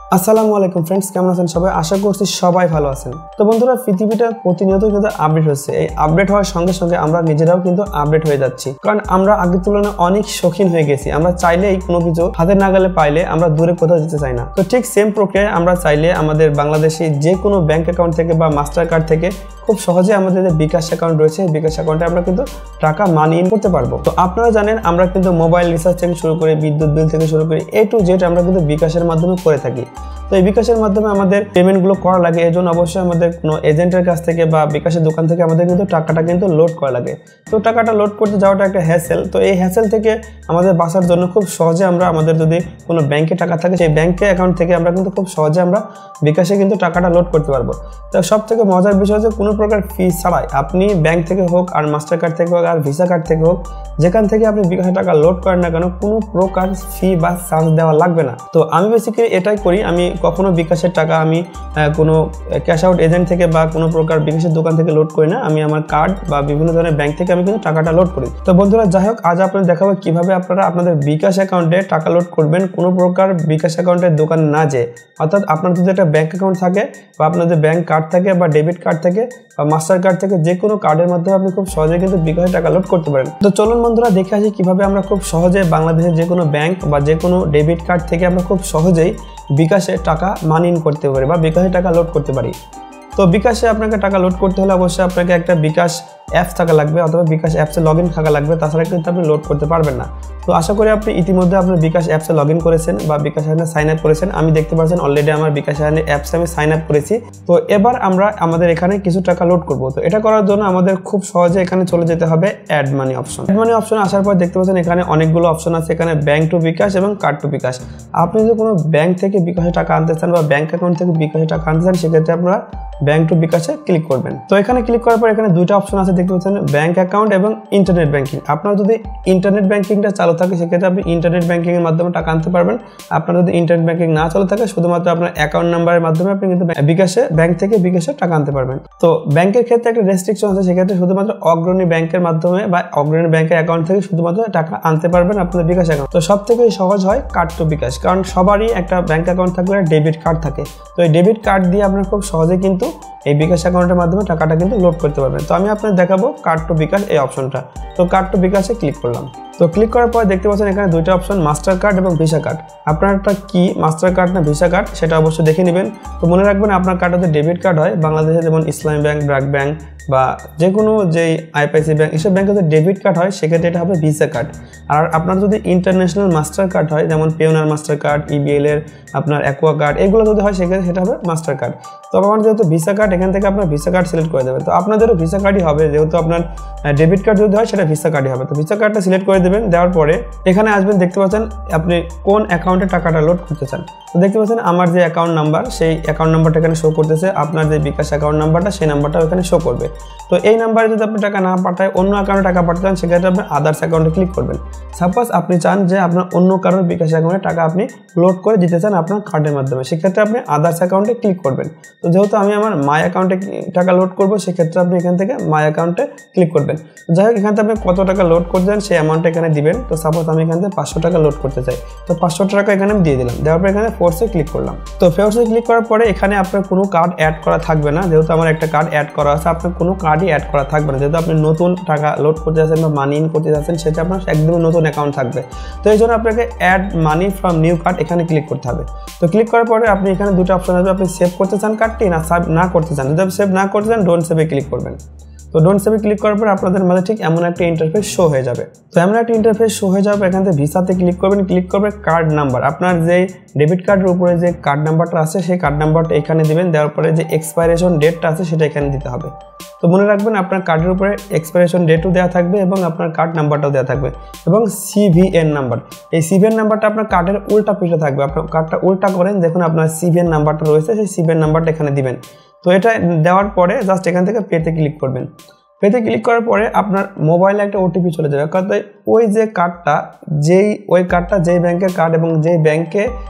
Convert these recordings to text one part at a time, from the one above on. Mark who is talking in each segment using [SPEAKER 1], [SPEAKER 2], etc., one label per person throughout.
[SPEAKER 1] আসসালামু আলাইকুম फ्रेंड्स, কেমন আছেন সবাই? আশা করছি সবাই ভালো আছেন। তো বন্ধুরা, পৃথিবীটা প্রতিনিয়ত কিন্তু আপডেট হচ্ছে। এই আপডেট হওয়ার সঙ্গে সঙ্গে আমরা নিজেরাও কিন্তু আপডেট হয়ে যাচ্ছি, কারণ আমরা আগের তুলনায় অনেক শৌখিন হয়ে গেছি। আমরা চাইলেই কোনো কিছু হাতের নাগালে পাইলে আমরা দূরে কোথাও যেতে চাই না। তো ঠিক সেম প্রক্রিয়ায় আমরা চাইলে আমাদের বাংলাদেশে যে কোনো ব্যাংক অ্যাকাউন্ট থেকে বা মাস্টার কার্ড থেকে খুব সহজে আমাদের যে বিকাশ অ্যাকাউন্ট রয়েছে, বিকাশ অ্যাকাউন্টে আমরা কিন্তু টাকা মানি ইন করতে পারবো। তো আপনারা জানেন, আমরা কিন্তু মোবাইল রিচার্জ থেকে শুরু করে বিদ্যুৎ বিল থেকে শুরু করে A to Z আমরা কিন্তু বিকাশের মাধ্যমে করে থাকি। তো এই বিকাশের মাধ্যমে আমাদের পেমেন্টগুলো করা লাগে, এই জন্য অবশ্যই আমাদের কোনো এজেন্টের কাছ থেকে বা বিকাশের দোকান থেকে আমাদের কিন্তু টাকাটা কিন্তু লোড করা লাগে। তো টাকাটা লোড করতে যাওয়াটা একটা হ্যাসেল। তো এই হ্যাসেল থেকে আমাদের বাঁচার জন্য খুব সহজে আমরা আমাদের যদি কোনো ব্যাংকে টাকা থাকে, সেই ব্যাংকে অ্যাকাউন্ট থেকে আমরা কিন্তু খুব সহজে আমরা বিকাশে কিন্তু টাকাটা লোড করতে পারবো। তো সব থেকে মজার বিষয় হচ্ছে, কোনো প্রকার ফি ছাড়াই আপনি ব্যাংক থেকে হোক আর মাস্টার কার্ড থেকে হোক আর ভিসা কার্ড থেকে হোক, যেখান থেকে আপনি বিকাশে টাকা লোড করেন না কেন, কোনো প্রকার ফি বা চার্জ দেওয়া লাগবে না। তো আমি বেসিক্যালি এটাই করি। আমি কখনো বিকাশের টাকা আমি কোনো ক্যাশ আউট এজেন্ট থেকে বা কোনো প্রকার বিকাশের দোকান থেকে লোড করি না। আমি আমার কার্ড বা বিভিন্ন ধরনের ব্যাংক থেকে আমি কিন্তু টাকাটা লোড করি। তো বন্ধুরা, যাই হোক, আজ আপনাদের দেখাবো কিভাবে আপনারা আপনাদের বিকাশ অ্যাকাউন্টে টাকা লোড করবেন কোনো প্রকার বিকাশ অ্যাকাউন্টের দোকান না যেয়ে। অর্থাৎ আপনার যদি একটা ব্যাংক অ্যাকাউন্ট থাকে বা আপনাদের ব্যাংক কার্ড থাকে বা ডেবিট কার্ড থেকে বা মাস্টার কার্ড থেকে, যে কোনো কার্ডের মাধ্যমে আপনি খুব সহজে কিন্তু বিকাশে টাকা লোড করতে পারেন। তো চলুন বন্ধুরা, দেখে আসি কিভাবে আমরা খুব সহজে বাংলাদেশের যে কোনো ব্যাংক বা যে কোনো ডেবিট কার্ড থেকে আমরা খুব সহজেই বিকাশে টাকা মানি ইন করতে পারি বা বিকাশে টাকা লোড করতে পারি। তো বিকাশে আপনাকে টাকা লোড করতে হলে অবশ্যই আপনাকে একটা বিকাশ অ্যাপস থাকা লাগবে, অথবা বিকাশ অ্যাপসে লগ ইন থাকা লাগবে, তাছাড়া কিন্তু আপনি লোড করতে পারবেন না। তো আশা করি আপনি ইতিমধ্যে আপনার বিকাশ অ্যাপসে লগ ইন করেছেন বা বিকাশ অ্যাপে সাইন আপ করেছেন। আমি দেখতে পাচ্ছেন অলরেডি আমার বিকাশ অ্যাপসে আমি সাইন আপ করেছি। তো এবার আমরা আমাদের এখানে কিছু টাকা লোড করব। তো এটা করার জন্য আমাদের খুব সহজে এখানে চলে যেতে হবে add money option. Add money option আসার পর দেখতে পাচ্ছেন এখানে অনেকগুলো অপশন আছে। এখানে ব্যাংক টু বিকাশ এবং কার্ড টু বিকাশ। আপনি যদি কোনো ব্যাংক থেকে বিকাশে টাকা আনতে চান বা ব্যাংক অ্যাকাউন্ট থেকে বিকাশে টাকা আনতে চান, সেক্ষেত্রে আপনারা ব্যাংক টু বিকাশে ক্লিক করবেন। তো এখানে ক্লিক করার পর এখানে দুইটা অপশন আছে, দেখতে পাচ্ছেন ব্যাংক অ্যাকাউন্ট এবং ইন্টারনেট ব্যাংকিং। আপনার যদি ইন্টারনেট ব্যাংকিংটা চালু থাকে, সেক্ষেত্রে আপনি ইন্টারনেট ব্যাংকিং এর মাধ্যমে টাকা আনতে পারবেন। আপনার যদি ইন্টারনেট ব্যাংকিং না চালু থাকে, শুধুমাত্র আপনার অ্যাকাউন্ট নাম্বারের মাধ্যমে আপনি কিন্তু বিকাশে ব্যাংক থেকে বিকাশে টাকা আনতে পারবেন। তো ব্যাংকের ক্ষেত্রে একটা রেস্ট্রিকশন আছে, সেক্ষেত্রে শুধুমাত্র অগ্রণী ব্যাংকের মাধ্যমে বা অগ্রণী ব্যাংকের অ্যাকাউন্ট থেকে শুধুমাত্র টাকা আনতে পারবেন আপনাদের বিকাশ অ্যাকাউন্ট। তো সব থেকে সহজ হয় কার্ড টু বিকাশ, কারণ সবারই একটা ব্যাংক অ্যাকাউন্ট থাকলে ডেবিট কার্ড থাকে। তো এই ডেবিট কার্ড দিয়ে আপনার খুব সহজে কিন্তু এই বিকাশ অ্যাকাউন্টের মাধ্যমে টাকাটা কিন্তু লোড করতে পারবেন। তো আমি আপনাদের দেখাবো কার্ড টু বিকাশ এই অপশনটা। তো কার্ড টু বিকাশে ক্লিক করলাম। তো ক্লিক করার পর দেখতে পাচ্ছেন এখানে দুইটা অপশন, মাস্টার কার্ড এবং ভিসা কার্ড। আপনারটা কি মাস্টার কার্ড না ভিসা কার্ড, সেটা অবশ্যই দেখে নেবেন। তো মনে রাখবেন, আপনার কার্ড যদি ডেবিট কার্ড হয়, বাংলাদেশে যেমন ইসলামী ব্যাংক, ব্র্যাক ব্যাংক বা যে কোনো যেই আইপিআইসি ব্যাংক, এসব ব্যাংকে যদি ডেবিট কার্ড হয়, সেক্ষেত্রে এটা হবে ভিসা কার্ড। আর আপনার যদি ইন্টারন্যাশনাল মাস্টার কার্ড হয়, যেমন পিওনার মাস্টার কার্ড, ইবিএল এর আপনার অ্যাকোয়া কার্ড, এগুলো যদি হয়, সেক্ষেত্রে সেটা হবে মাস্টার কার্ড। তো আমার যেহেতু ভিসা কার্ড, এখান থেকে আপনার ভিসা কার্ড সিলেক্ট করে দেবেন। তো আপনাদেরও ভিসা কার্ডই হবে, যেহেতু আপনার ডেবিট কার্ড যদি হয়, সেটা ভিসা কার্ডই হবে। তো ভিসা কার্ডটা সিলেক্ট করে দেবেন। দেওয়ার পরে এখানে আসবেন, দেখতে পাচ্ছেন আপনি কোন অ্যাকাউন্টে টাকাটা লোড করতে চান। তো দেখতে পাচ্ছেন আমার যে অ্যাকাউন্ট নাম্বার, সেই অ্যাকাউন্ট নাম্বারটা এখানে শো করতেছে। আপনার যে বিকাশ অ্যাকাউন্ট নাম্বারটা, সেই নাম্বারটা এখানে শো করবে। তো এই নাম্বারে যদি আপনি টাকা না পাঠায়, অন্য অ্যাকাউন্টে টাকা পাঠাতে চান, সেক্ষেত্রে আপনি আদার্স অ্যাকাউন্টে ক্লিক করবেন। সাপোজ আপনি চান যে আপনার অন্য কারোর বিকাশ অ্যাকাউন্টে টাকা আপনি লোড করে দিতে চান আপনার কার্ডের মাধ্যমে, সেক্ষেত্রে আপনি আদার্স অ্যাকাউন্টে ক্লিক করবেন। তো যেহেতু আমি আমার মাই অ্যাকাউন্টে টাকা লোড করবো, সেক্ষেত্রে আপনি এখান থেকে মাই অ্যাকাউন্টে ক্লিক করবেন। যাই হোক, এখান থেকে আপনি কত টাকা লোড করতে চান সেই অ্যামাউন্টটা এখানে দিবেন। তো সাপোজ আমি এখান থেকে 500 টাকা লোড করতে চাই, তো 500 টাকা এখানে আমি দিয়ে দিলাম। দেওয়ার পর এখানে ফোর্সে ক্লিক করলাম। তো ফোর্সে ক্লিক করার পরে এখানে আপনার কোনো কার্ড অ্যাড করা থাকবে না, যেহেতু আমার একটা কার্ড অ্যাড করা আছে। আপনার কোনো কার্ডই অ্যাড করা থাকবে না, যেহেতু আপনি নতুন টাকা লোড করতে যাচ্ছেন বা মানি ইন করতে যাচ্ছেন, সেটা আপনার একদমই নতুন অ্যাকাউন্ট থাকবে। তো এই জন্য আপনাকে add money from new card এখানে ক্লিক করতে হবে। তো ক্লিক করার পরে আপনি এখানে দুটো অপশন আসবে, আপনি সেভ করতে চান কার্ডটি না করতে চান। যদি আপনি সেভ না করতে চান, ডোন্ট সেভে ক্লিক করবেন। তো ডোন্ট সেভে ক্লিক করার পর আপনাদের মাঝে ঠিক এমন একটা ইন্টারফেস শো হয়ে যাবে। তো এমন একটা ইন্টারফেস শো হয়ে যাবে, এখান থেকে ভিসাতে ক্লিক করবেন। ক্লিক করবেন কার্ড নাম্বার, আপনার যে ডেবিট কার্ডের উপরে যে কার্ড নাম্বারটা আছে, সেই কার্ড নাম্বারটা এখানে দিবেন। দেওয়ার পরে যে এক্সপাইরেশন ডেটটা আছে, সেটা এখানে দিতে হবে। তো মনে রাখবেন, আপনার কার্ডের উপরে এক্সপাইরেশন ডেটও দেওয়া থাকবে এবং আপনার কার্ড নাম্বারটাও দেওয়া থাকবে এবং সিভিএন নাম্বার। এই সিভিএন নাম্বারটা আপনার কার্ডের উল্টা পিঠে থাকবে। আপনার কার্ডটা উল্টা করেন, দেখুন আপনার সিভিএন নাম্বারটা রয়েছে, সেই সিভিএন নাম্বারটা এখানে দিবেন। তো এটা দেওয়ার পরে জাস্ট এখান থেকে পেতে ক্লিক করবেন। পেতে ক্লিক করার পরে আপনার মোবাইলে একটা ওটিপি চলে যাবে, কারণ ওই কার্ডটা যেই ব্যাংকের কার্ড এবং যেই ব্যাংকে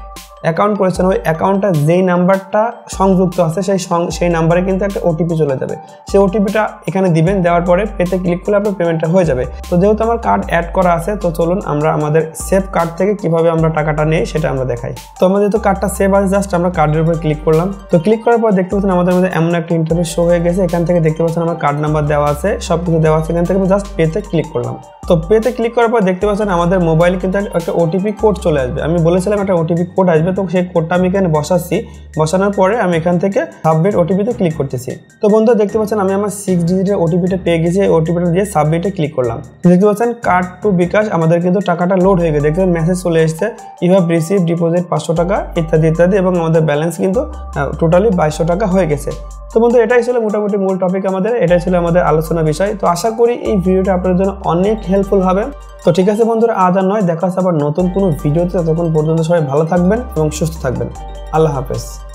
[SPEAKER 1] অ্যাকাউন্ট করেছেন ওই অ্যাকাউন্টটা যেই নাম্বারটা সংযুক্ত আছে সেই নাম্বারে কিন্তু একটা ওটিপি চলে যাবে। সেই ওটিপিটা এখানে দিবেন, দেওয়ার পরে পেতে ক্লিক করলে আপনার পেমেন্টটা হয়ে যাবে। তো যেহেতু আমার কার্ড অ্যাড করা আছে, তো চলুন আমরা আমাদের সেভ কার্ড থেকে কিভাবে আমরা টাকাটা নেই সেটা আমরা দেখাই। তো আমাদের যেহেতু কার্ডটা সেভ আছে, জাস্ট আমরা কার্ডের উপরে ক্লিক করলাম। তো ক্লিক করার পর দেখতে পাচ্ছেন আমাদের মধ্যে এমন একটা ইন্টারফেস শো হয়ে গেছে। এখান থেকে দেখতে পাচ্ছেন আমার কার্ড নাম্বার দেওয়া আছে, সবকিছু দেওয়া আছে। এখান থেকে জাস্ট পেতে ক্লিক করলাম। তো পেতে ক্লিক করার পর দেখতে পাচ্ছেন আমাদের মোবাইলে কিন্তু একটা ওটিপি কোড চলে আসবে। আমি বলেছিলাম একটা ওটিপি কোড আসবে, তো সেই কোডটা আমি এখানে বসাচ্ছি। বসানোর পরে আমি এখান থেকে সাবমিট ওটিপিতে ক্লিক করতেছি। তো বন্ধুরা দেখতে পাচ্ছেন আমি আমার 6 ডিজিটের ওটিপিটা পেয়ে গেছি। এই ওটিপিটা দিয়ে সাবমিটে ক্লিক করলাম। দেখতে পাচ্ছেন কার্ড টু বিকাশ আমাদের কিন্তু টাকাটা লোড হয়ে গেছে। দেখবেন মেসেজ চলে এসেছে, ইউ হ্যাভ রিসিভ ডিপোজিট 500 টাকা ইত্যাদি ইত্যাদি, এবং আমাদের ব্যালেন্স কিন্তু টোটালি 2200 টাকা হয়ে গেছে। তো বন্ধু এটাই ছিল মোটামুটি মূল টপিক আমাদের, এটাই ছিল আমাদের আলোচনা বিষয়। তো আশা করি এই ভিডিওটা আপনাদের জন্য অনেক হেল্পফুল হবে। তো ঠিক আছে বন্ধুরা, আজ আর নয়, দেখা হচ্ছে আবার নতুন কোনো ভিডিওতে। ততক্ষণ পর্যন্ত সবাই ভালো থাকবেন এবং সুস্থ থাকবেন। আল্লাহ হাফেজ।